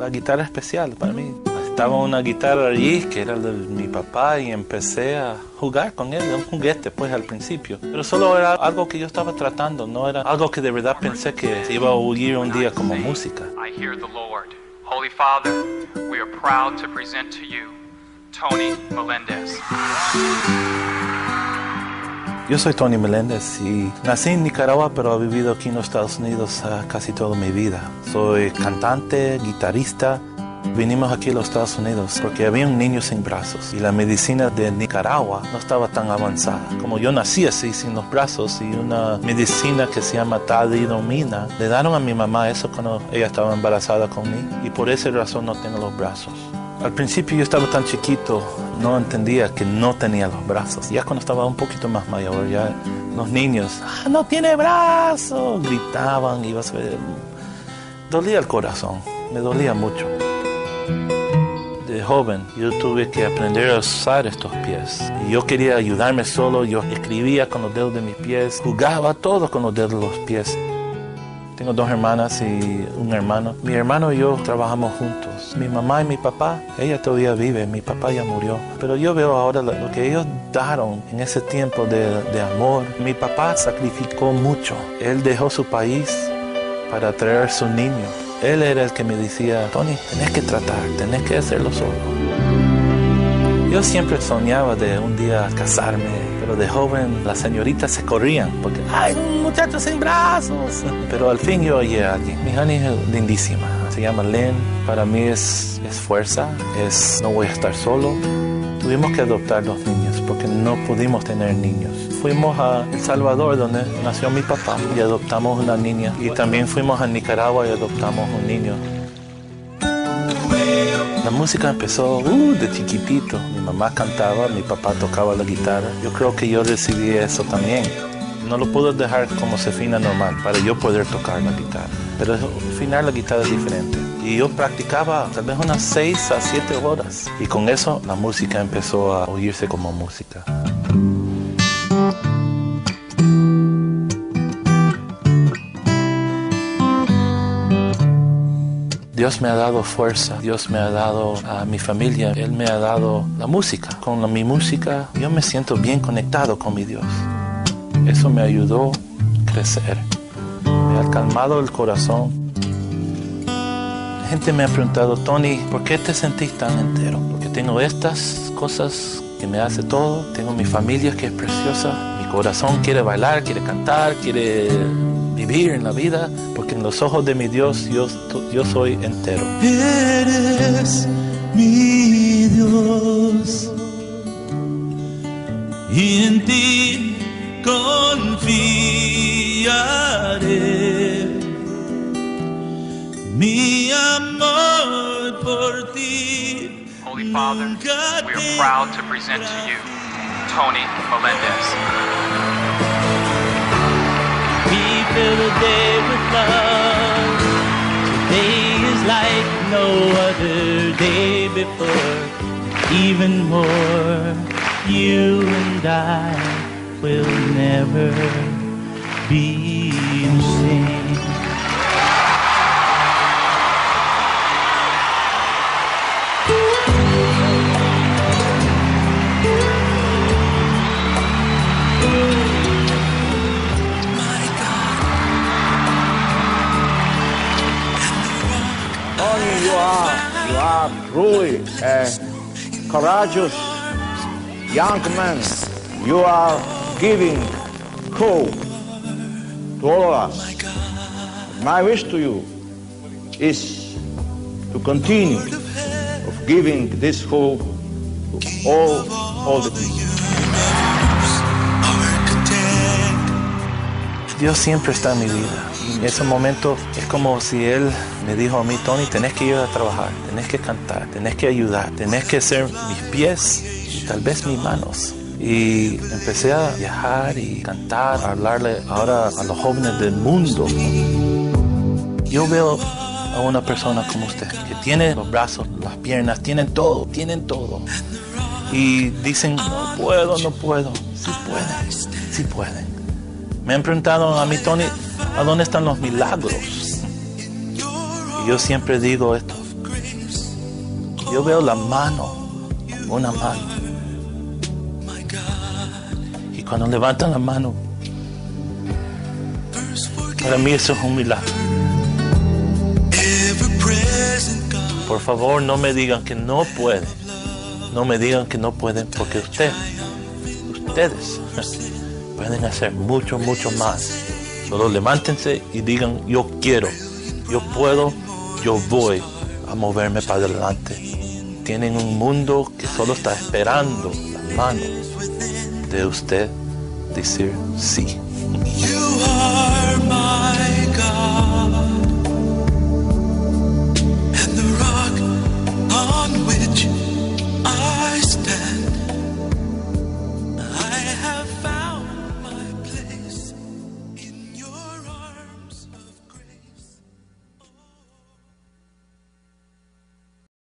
la guitarra especial para mí. Estaba una guitarra allí que era de mi papá y empecé a jugar con él, un juguete pues al principio. Pero solo era algo que yo estaba tratando, no era algo que de verdad pensé que iba a oír un día como música. I hear the Lord. Holy Father, we are proud to present to you Tony Melendez. Yo soy Tony Melendez y nací en Nicaragua, pero he vivido aquí en los Estados Unidos casi toda mi vida. Soy cantante, guitarrista. Vinimos aquí a los Estados Unidos porque había un niño sin brazos y la medicina de Nicaragua no estaba tan avanzada. Como yo nací así, sin los brazos, y una medicina que se llama talidomida, le dieron a mi mamá eso cuando ella estaba embarazada conmigo y por esa razón no tengo los brazos. Al principio yo estaba tan chiquito, no entendía que no tenía los brazos. Ya cuando estaba un poquito más mayor, ya los niños, no tiene brazos, gritaban y dolía el corazón, me dolía mucho. De joven yo tuve que aprender a usar estos pies y yo quería ayudarme solo. Yo escribía con los dedos de mis pies, jugaba todo con los dedos de los pies. Tengo 2 hermanas y un hermano. Mi hermano y yo trabajamos juntos. Mi mamá y mi papá, ella todavía vive, mi papá ya murió. Pero yo veo ahora lo que ellos dieron en ese tiempo de amor. Mi papá sacrificó mucho. Él dejó su país para traer a su niño. Él era el que me decía, Tony, tenés que tratar, tenés que hacerlo solo. Yo siempre soñaba de un día casarme, pero de joven las señoritas se corrían porque ¡ay, un muchacho sin brazos! Pero al fin yo oí a alguien. Mi honey es lindísima, se llama Lynn. Para mí es fuerza, no voy a estar solo. Tuvimos que adoptar 2 niños porque no pudimos tener niños. Fuimos a El Salvador, donde nació mi papá, y adoptamos una niña. Y también fuimos a Nicaragua y adoptamos un niño. La música empezó de chiquitito. Mi mamá cantaba, mi papá tocaba la guitarra. Yo creo que yo recibí eso también. No lo puedo dejar como se afina normal para yo poder tocar la guitarra. Pero afinar la guitarra es diferente. Y yo practicaba tal vez unas 6 a 7 horas. Y con eso la música empezó a oírse como música. Dios me ha dado fuerza, Dios me ha dado a mi familia, Él me ha dado la música. Con mi música yo me siento bien conectado con mi Dios. Eso me ayudó a crecer, me ha calmado el corazón. La gente me ha preguntado, Tony, ¿por qué te sentís tan entero? Porque tengo estas cosas que me hace todo, tengo mi familia que es preciosa, mi corazón quiere bailar, quiere cantar, quiere vivir en la vida, porque en los ojos de mi Dios yo soy entero. Eres mi Dios y en ti confiaré. Mi amor por ti. Holy Father, we are proud to present to you Tony Melendez. Fill the day with love. Today is like no other day before. Even more, you and I will never be the same. You are truly a courageous young man. You are giving hope to all of us. My wish to you is to continue of giving this hope to all the people. Dios siempre está en mi vida. Y en ese momento es como si Él me dijo a mí, Tony, tenés que ir a trabajar, tenés que cantar, tenés que ayudar, tenés que ser mis pies y tal vez mis manos. Y empecé a viajar y cantar, a hablarle ahora a los jóvenes del mundo. Yo veo a una persona como usted, que tiene los brazos, las piernas, tienen todo. Y dicen, no puedo. Sí pueden. Me han preguntado a mí, Tony, ¿a dónde están los milagros? Y yo siempre digo esto, Yo veo la mano, una mano. Y cuando levantan la mano, para mí eso es un milagro. Por favor, no me digan que no pueden. No me digan que no pueden, porque ustedes pueden hacer mucho, mucho más. Solo levántense y digan, yo quiero, yo puedo, yo voy a moverme para adelante. Tienen un mundo que solo está esperando la mano de usted decir sí. You are my